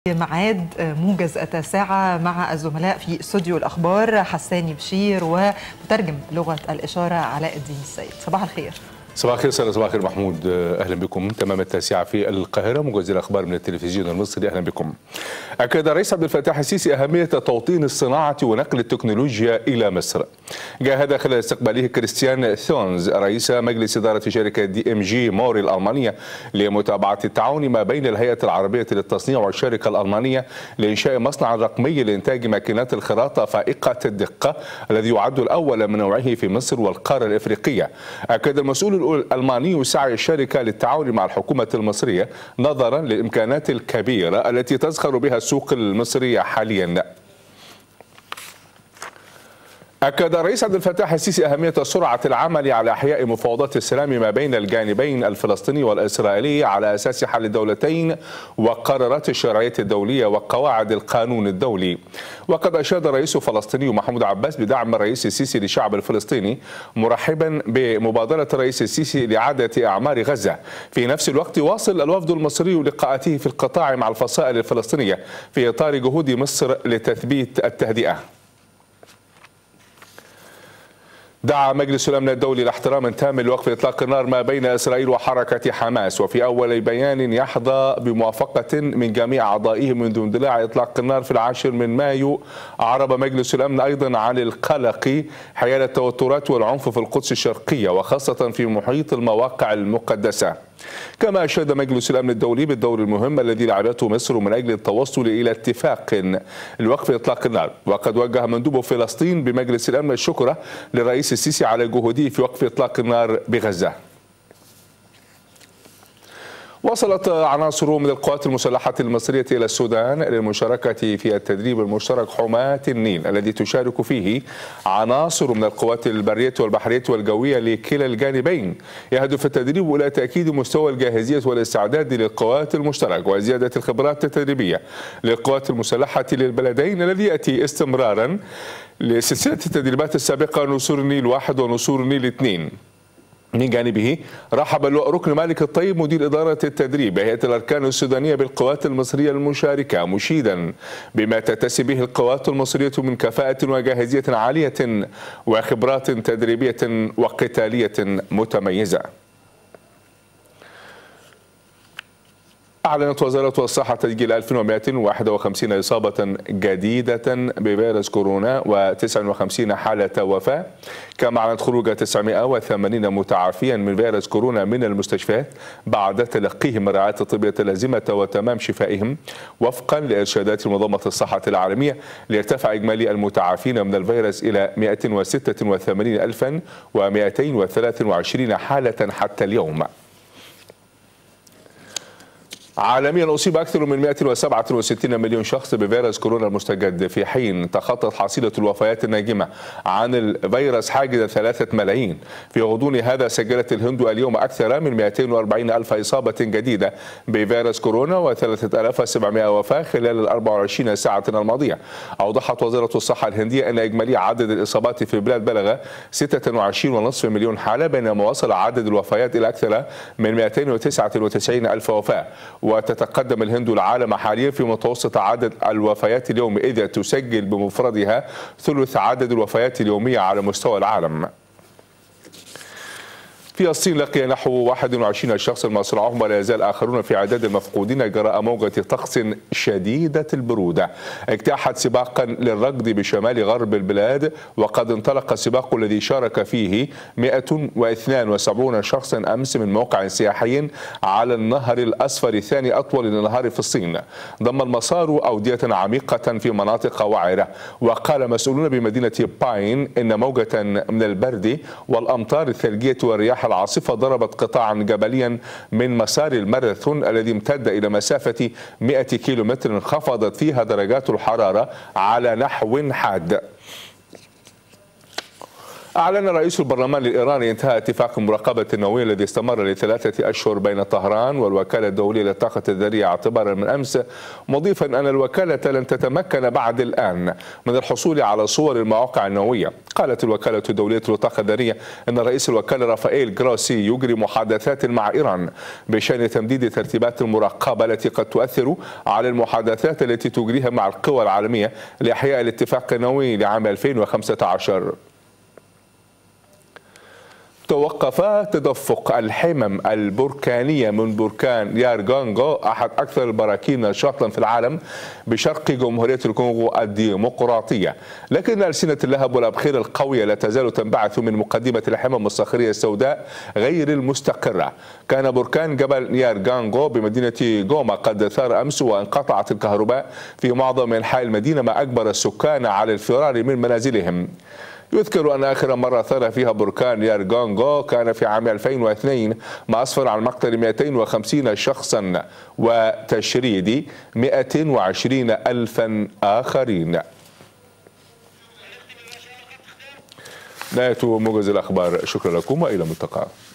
ميعاد موجز التاسعة مع الزملاء في استوديو الأخبار حساني بشير ومترجم لغة الإشارة علاء الدين السيد. صباح الخير. صباح الخير سارة، صباح الخير محمود، أهلا بكم. تمام التاسعة في القاهرة، موجز الأخبار من التلفزيون المصري، أهلا بكم. أكد الرئيس عبد الفتاح السيسي أهمية توطين الصناعة ونقل التكنولوجيا إلى مصر. جاء هذا خلال استقباله كريستيان ثونز رئيس مجلس إدارة شركة DMG موري الألمانية لمتابعة التعاون ما بين الهيئة العربية للتصنيع والشركة الألمانية لإنشاء مصنع رقمي لإنتاج ماكينات الخراطة فائقة الدقة الذي يعد الأول من نوعه في مصر والقارة الإفريقية. أكد المسؤول الألماني سعي الشركة للتعاون مع الحكومة المصرية نظرا للإمكانات الكبيرة التي تزخر بها السوق المصرية حاليا. أكد الرئيس عبد الفتاح السيسي أهمية سرعة العمل على إحياء مفاوضات السلام ما بين الجانبين الفلسطيني والإسرائيلي على أساس حل الدولتين وقرارات الشرعية الدولية وقواعد القانون الدولي. وقد أشاد الرئيس الفلسطيني محمود عباس بدعم الرئيس السيسي للشعب الفلسطيني، مرحبا بمبادرة الرئيس السيسي لإعادة أعمار غزة. في نفس الوقت واصل الوفد المصري لقاءاته في القطاع مع الفصائل الفلسطينية في إطار جهود مصر لتثبيت التهدئة. دعا مجلس الأمن الدولي لاحترام تام لوقف إطلاق النار ما بين إسرائيل وحركة حماس، وفي أول بيان يحظى بموافقة من جميع أعضائه منذ اندلاع إطلاق النار في 10 مايو، أعرب مجلس الأمن أيضا عن القلق حيال التوترات والعنف في القدس الشرقية وخاصة في محيط المواقع المقدسة. كما أشاد مجلس الأمن الدولي بالدور المهم الذي لعبته مصر من أجل التوصل إلى اتفاق لوقف إطلاق النار. وقد وجه مندوب فلسطين بمجلس الأمن الشكر للرئيس السيسي على جهوده في وقف إطلاق النار بغزة. وصلت عناصر من القوات المسلحة المصرية إلى السودان للمشاركة في التدريب المشترك حماة النيل الذي تشارك فيه عناصر من القوات البرية والبحرية والجوية لكلا الجانبين. يهدف التدريب إلى تأكيد مستوى الجاهزية والاستعداد للقوات المشترك وزيادة الخبرات التدريبية للقوات المسلحة للبلدين، الذي يأتي استمرارا لسلسلة التدريبات السابقة نسور النيل 1 ونسور النيل 2. من جانبه رحب اللواء ركن مالك الطيب مدير إدارة التدريب بهيئة الأركان السودانية بالقوات المصرية المشاركة، مشيدا بما تتسم به القوات المصرية من كفاءة وجاهزية عالية وخبرات تدريبية وقتالية متميزة. أعلنت وزارة الصحة تسجيل 1251 إصابة جديدة بفيروس كورونا و59 حالة وفاة، كما أعلنت خروج 980 متعافيا من فيروس كورونا من المستشفيات بعد تلقيهم الرعاية الطبية اللازمة وتمام شفائهم وفقا لإرشادات منظمة الصحة العالمية، ليرتفع إجمالي المتعافين من الفيروس إلى 186,223 حالة حتى اليوم. عالميا أصيب أكثر من 167 مليون شخص بفيروس كورونا المستجد، في حين تخطت حصيلة الوفيات الناجمة عن الفيروس حاجز 3 ملايين. في غضون هذا سجلت الهند اليوم أكثر من 240 ألف إصابة جديدة بفيروس كورونا و3700 وفاة خلال 24 ساعة الماضية. أوضحت وزارة الصحة الهندية أن إجمالي عدد الإصابات في البلاد بلغ 26.5 مليون حالة، بينما وصل عدد الوفيات إلى أكثر من 299 ألف وفاة. وتتقدم الهند العالم حاليا في متوسط عدد الوفيات اليوم، إذ تسجل بمفردها ثلث عدد الوفيات اليومية على مستوى العالم. في الصين لقي نحو 21 شخصا مصرعهم، ولا يزال آخرون في عداد المفقودين جراء موجة طقس شديدة البرودة اجتاحت سباقا للركض بشمال غرب البلاد. وقد انطلق السباق الذي شارك فيه 172 شخصا أمس من موقع سياحي على النهر الأصفر، ثاني أطول الأنهار في الصين. ضم المسار أودية عميقة في مناطق وعرة. وقال مسؤولون بمدينة باين إن موجة من البرد والأمطار الثلجية والرياح العاصفة ضربت قطاعا جبليا من مسار الماراثون الذي امتد إلى مسافة 100 كيلومتر، انخفضت فيها درجات الحرارة على نحو حاد. أعلن رئيس البرلمان الإيراني انتهاء اتفاق المراقبة النووية الذي استمر ل3 أشهر بين طهران والوكالة الدولية للطاقة الذرية اعتبارا من أمس، مضيفا أن الوكالة لن تتمكن بعد الآن من الحصول على صور المواقع النووية. قالت الوكالة الدولية للطاقة الذرية أن رئيس الوكالة رافائيل جروسي يجري محادثات مع إيران بشأن تمديد ترتيبات المراقبة التي قد تؤثر على المحادثات التي تجريها مع القوى العالمية لإحياء الاتفاق النووي لعام 2015. توقف تدفق الحمم البركانية من بركان يارغانغو، أحد أكثر البراكين نشاطا في العالم بشرق جمهورية الكونغو الديمقراطية، لكن ألسنة اللهب والأبخير القوية لا تزال تنبعث من مقدمة الحمم الصخرية السوداء غير المستقرة. كان بركان جبل يارغانغو بمدينة غوما قد ثار أمس وانقطعت الكهرباء في معظم أنحاء المدينة، ما أجبر السكان على الفرار من منازلهم. يذكر أن آخر مرة ثار فيها بركان يارغانغو كان في عام 2002، ما أسفر عن مقتل 250 شخصا وتشريد 120 ألفا آخرين. نهاية موجز الأخبار، شكرا لكم وإلى الملتقى.